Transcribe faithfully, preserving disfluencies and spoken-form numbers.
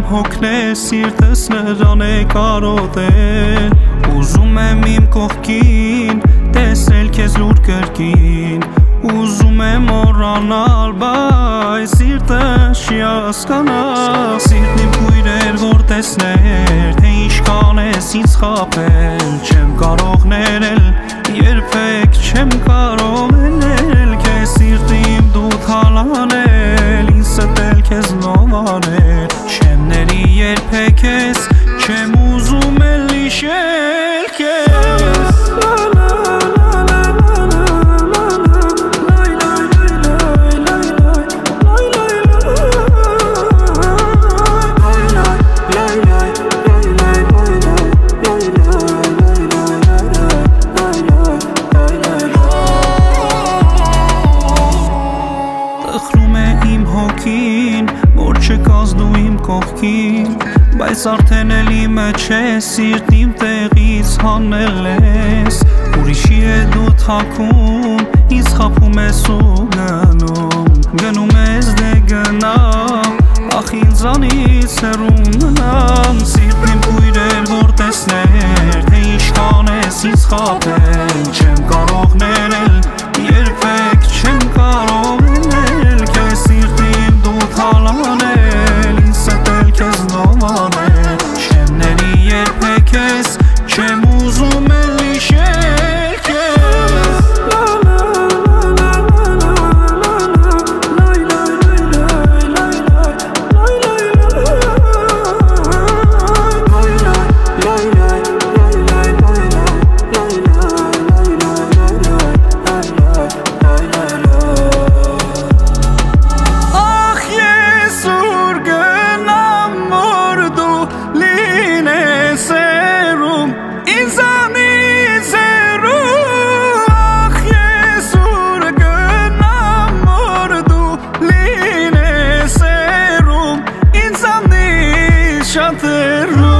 հոգնես սիրտս նրան է կարոտել Ուզում եմ իմ կողքին տեսել քեզ լուր կրկին Ուզում եմ մոռանալ, բայց սիրտը չի հասկանալ Սիրտն իմ կույր էր որ տեսներ, թե ինչքան ես ինձ խաբել Չեմ կարող ներել, երբեք չեմ կարող ներել Քեզ սիրտ իմ դու թալանել, ինձ ստել քեզ նոմանել Չեմ ների երբեք ես, չեմ ուզում էլ իշել քեզ Որ չկաս դու իմ կողքին Բայց արդեն էլ իմը չես Սիրտ իմ տեղից հանել ես Ուրիշի է դու թաքում Ինձ խաբում ես ու գնում Գնում ես դե գնամ Ախ ինձանից հեռու մնամ Սիրտ իմ կույր էր որ տեսներ Թե ինչքան ես ինձ խաբել Չեմ կարող ներել Երբեք չեմ կարող ներել Քեզ սիրտ իմ դու թալանել Ինձ ստել քեզ նոմանել Չեմ ների երբեք ես Չեմ ուզում էլ իշել քեզ Shut the room